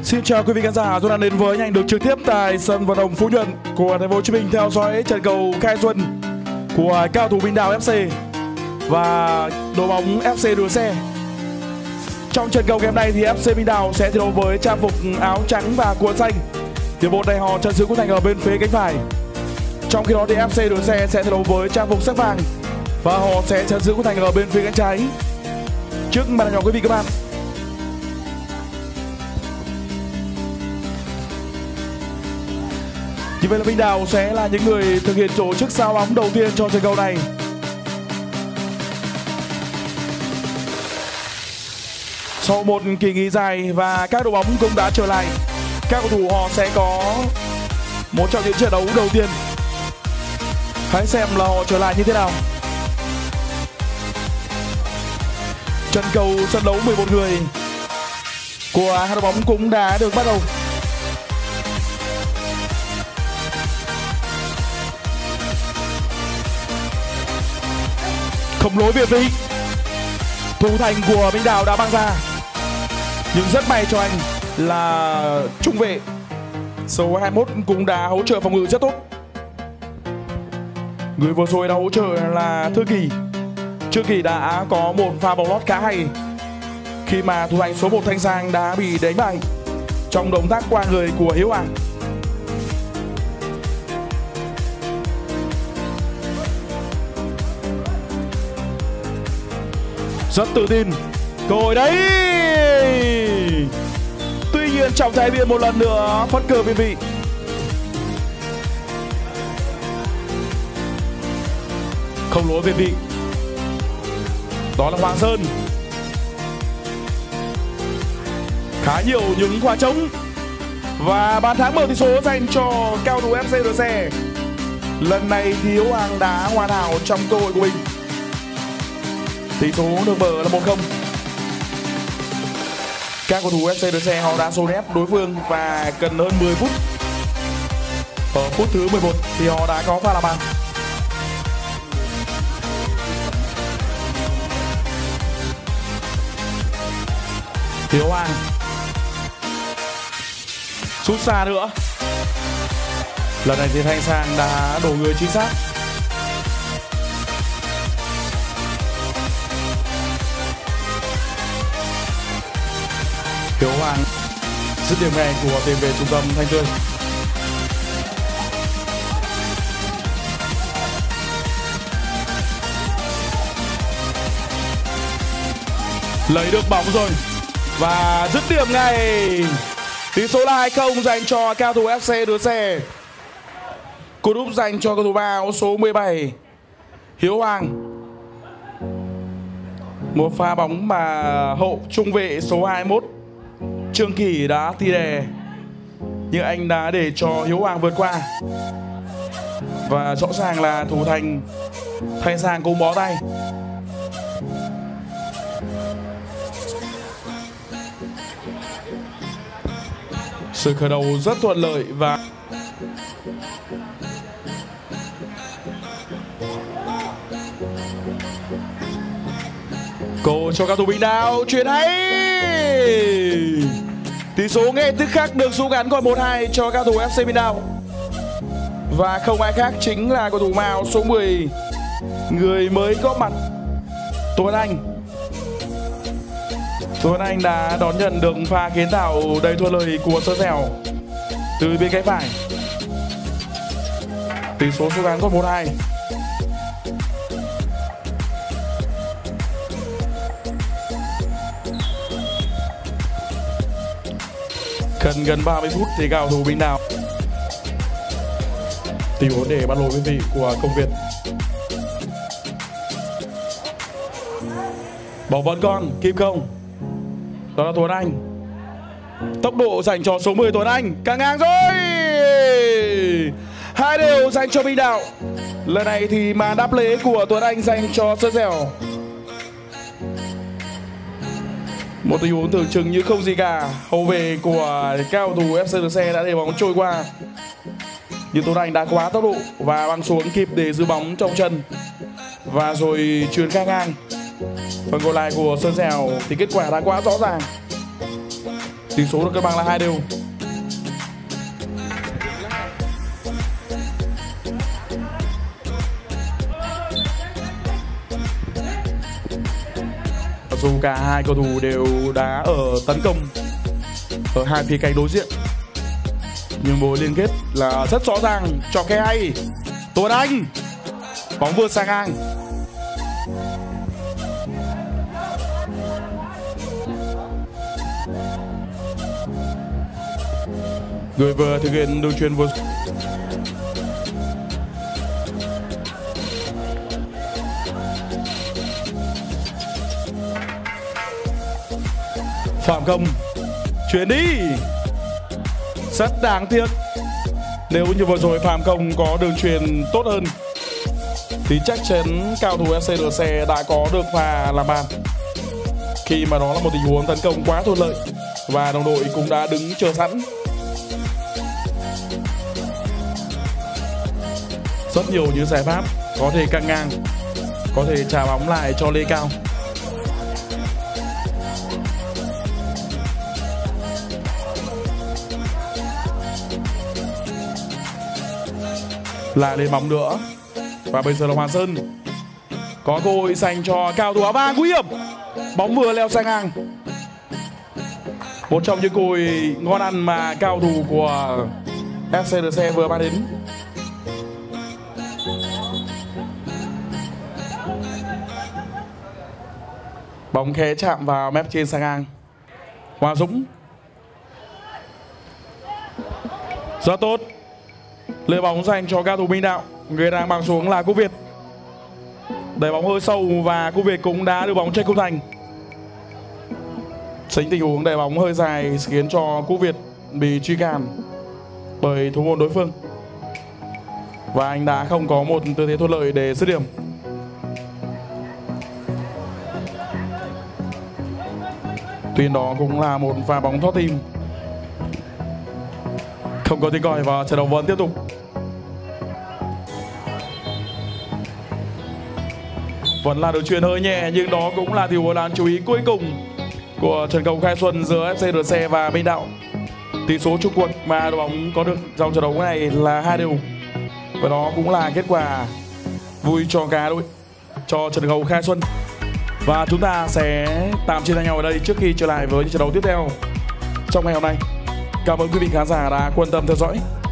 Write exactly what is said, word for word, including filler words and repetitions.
Xin chào quý vị khán giả, tôi đang đến với ảnh được trực tiếp tại sân vận động Phú Nhuận của thành phố Hồ Chí Minh theo dõi trận cầu khai xuân của cao thủ Minh Đào ép xê và đội bóng ép xê Đứa Xe. Trong trận cầu game này thì ép xê Minh Đào sẽ thi đấu với trang phục áo trắng và quần xanh. Hiệp một này họ trận giữ của thành ở bên phía cánh phải. Trong khi đó thì ép xê Đứa Xe sẽ thi đấu với trang phục sắc vàng và họ sẽ trận giữ của thành ở bên phía cánh trái. Trước màn hình nhỏ quý vị các bạn. Như vậy là Minh Đào sẽ là những người thực hiện tổ chức sao bóng đầu tiên cho trận cầu này. Sau một kỳ nghỉ dài và các đội bóng cũng đã trở lại, các cầu thủ họ sẽ có một trong những trận đấu đầu tiên. Hãy xem là họ trở lại như thế nào. Trận cầu sân đấu mười một người của hai đội bóng cũng đã được bắt đầu. Không lối việt vị, thủ thành của Minh Đào đã băng ra, nhưng rất may cho anh là trung vệ số hai mươi mốt cũng đã hỗ trợ phòng ngự rất tốt. Người vừa rồi đã hỗ trợ là Thư Kỳ. Thư Kỳ đã có một pha bóng lót khá hay khi mà thủ thành số một Thanh Sang đã bị đánh bại trong động tác qua người của Hiếu Hoàng. Rất tự tin, cơ hội đấy. Tuy nhiên trọng tài viên một lần nữa phất cờ biên vị. Không lỗi biên vị. Đó là Hoàng Sơn. Khá nhiều những quả trống và bàn thắng mở tỷ số dành cho cao thủ ép xê Đứa Xe. Lần này thì Hiếu Hoàng đã hoàn hảo trong cơ hội của mình. Tỷ số được mở là một không. Các cầu thủ ép xê Đứa Xe họ đã dồn ép đối phương và cần hơn mười phút. Ở phút thứ mười một thì họ đã có pha làm bàn. Hiếu Hoàng sút xa nữa. Lần này thì Thanh Sang đã đổ người chính xác. Hiếu Hoàng dứt điểm này của tiền vệ trung tâm Thanh Tươi. Lấy được bóng rồi và dứt điểm ngay. Tỷ số là hai không dành cho cao thủ ép xê Đứa Xe. Cú đúp dành cho cầu thủ áo số mười bảy Hiếu Hoàng. Một pha bóng mà hậu trung vệ số hai mươi mốt Trương Kỳ đã tì đè, nhưng anh đã để cho Hiếu Hoàng vượt qua. Và rõ ràng là thủ thành Thanh Sang cũng bó tay. Sự khởi đầu rất thuận lợi và cầu cho các thủ Minh Đào chuyển hay. Tỷ số ngay tức khắc được rút ngắn còn một hai cho các thủ ép xê Minh Đào. Và không ai khác chính là cầu thủ màu số mười, người mới góp mặt, Tuấn Anh. Tuấn Anh đã đón nhận được pha kiến tạo đầy thuận lợi của Sơn Dẻo từ bên cánh phải. Tỷ số rút ngắn còn một hai. Cần gần ba mươi phút thì cao thủ Minh Đào tình huống để bắt lỗi quý vị của Công Việt. Bóng vẫn còn kịp không? Đó là Tuấn Anh. Tốc độ dành cho số mười Tuấn Anh, căng ngang rồi. Hai đều dành cho Minh Đào. Lần này thì màn đáp lễ của Tuấn Anh dành cho Sơn Dẻo. Một tình huống tưởng chừng như không gì cả. Hậu vệ của cao thủ ép xê Đứa Xe đã để bóng trôi qua, nhưng Tuấn Anh đã quá tốc độ và băng xuống kịp để giữ bóng trong chân và rồi chuyền ngang ngang. Phần còn lại của Sơn Dẻo thì kết quả đã quá rõ ràng. Tỷ số được cân bằng là hai đều. Mặc dù cả hai cầu thủ đều đá ở tấn công ở hai phía cánh đối diện, nhưng mối liên kết là rất rõ ràng. Cho khe hay Tuấn Anh, bóng vượt sang ngang. Người vừa thực hiện đường chuyền vừa Phạm Công chuyển đi, rất đáng tiếc. Nếu như vừa rồi Phạm Công có đường chuyền tốt hơn thì chắc chắn cao thủ ép xê rờ xê đã có được pha làm bàn, khi mà đó là một tình huống tấn công quá thuận lợi và đồng đội cũng đã đứng chờ sẵn. Rất nhiều những giải pháp, có thể căng ngang, có thể trả bóng lại cho Lê Cao. Lại lên bóng nữa. Và bây giờ là Hoàng Sơn có cơ hội dành cho cao thủ áo vàng. Nguy hiểm, bóng vừa leo sang ngang. Một trong những cơ hội ngon ăn mà cao thủ của ép xê rờ xê vừa mang đến. Bóng khé chạm vào mép trên sang ngang. Hoàng Dũng rất tốt. Lấy bóng dành cho cao thủ Minh Đạo. Người đang bằng xuống là Quốc Việt. Đẩy bóng hơi sâu và Quốc Việt cũng đã đưa bóng trên khung thành. Chính tình huống đẩy bóng hơi dài khiến cho Quốc Việt bị truy cản bởi thủ môn đối phương, và anh đã không có một tư thế thuận lợi để dứt điểm. Tuy đó cũng là một pha bóng thoát tim. Không có tiếng còi và trận đấu vẫn tiếp tục. Vẫn là đường chuyền hơi nhẹ, nhưng đó cũng là điều đáng chú ý cuối cùng của trận cầu khai xuân giữa ép xê rờ xê và Minh Đạo. Tỷ số chung cuộc mà đội bóng có được trong trận đấu này là hai đều, và đó cũng là kết quả vui cho cả đội cho trận cầu khai xuân. Và chúng ta sẽ tạm chia tay nhau ở đây trước khi trở lại với những trận đấu tiếp theo trong ngày hôm nay. Cảm ơn quý vị khán giả đã quan tâm theo dõi.